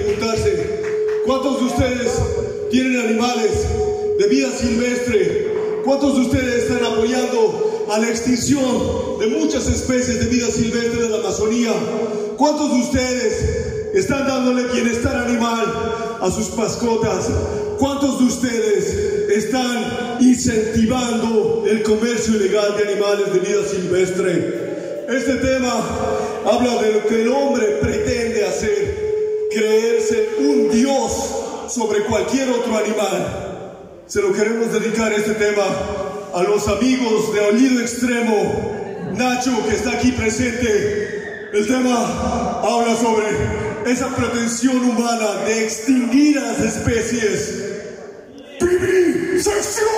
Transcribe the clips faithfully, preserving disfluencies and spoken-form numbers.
preguntarse, ¿cuántos de ustedes tienen animales de vida silvestre? ¿Cuántos de ustedes están apoyando a la extinción de muchas especies de vida silvestre de la Amazonía? ¿Cuántos de ustedes están dándole bienestar animal a sus mascotas? ¿Cuántos de ustedes están incentivando el comercio ilegal de animales de vida silvestre? Este tema habla de lo que el hombre pretende hacer, creerse un dios sobre cualquier otro animal. Se lo queremos dedicar este tema a los amigos de Olido Extremo, Nacho, que está aquí presente. El tema habla sobre esa pretensión humana de extinguir a las especies. ¡Vivisección!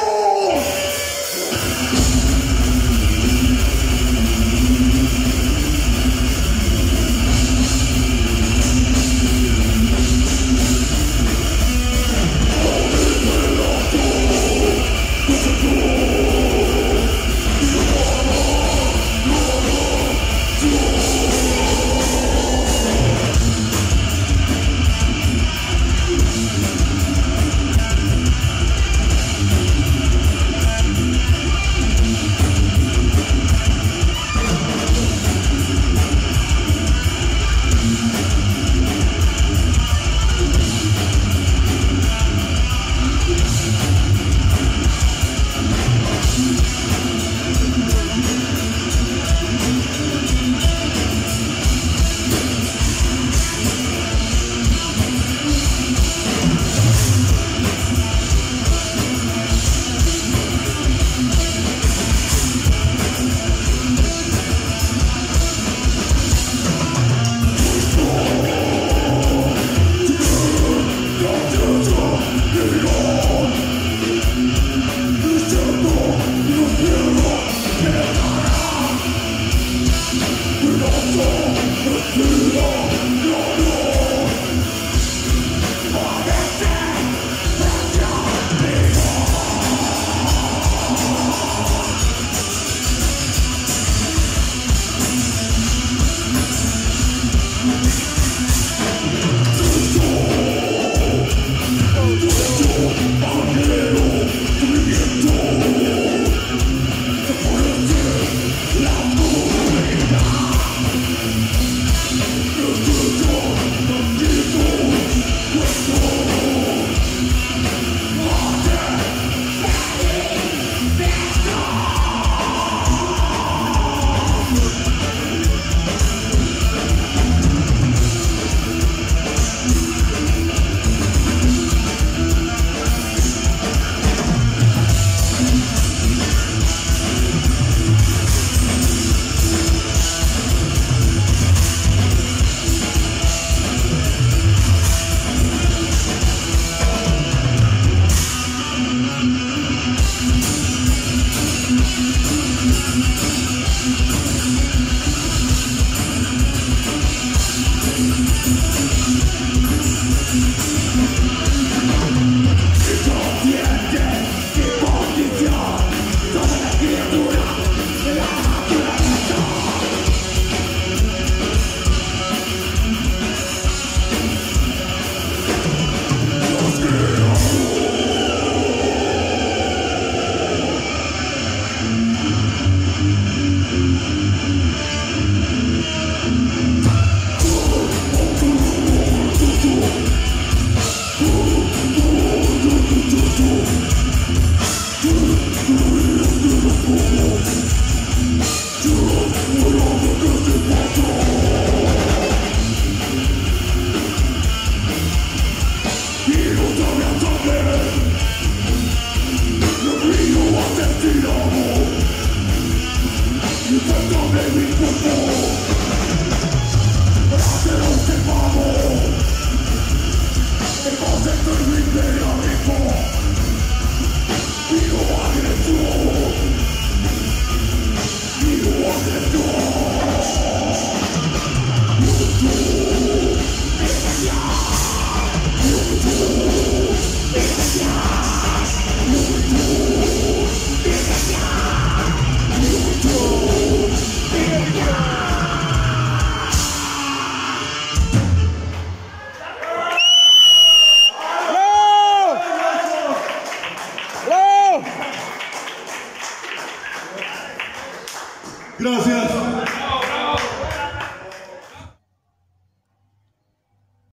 Gracias.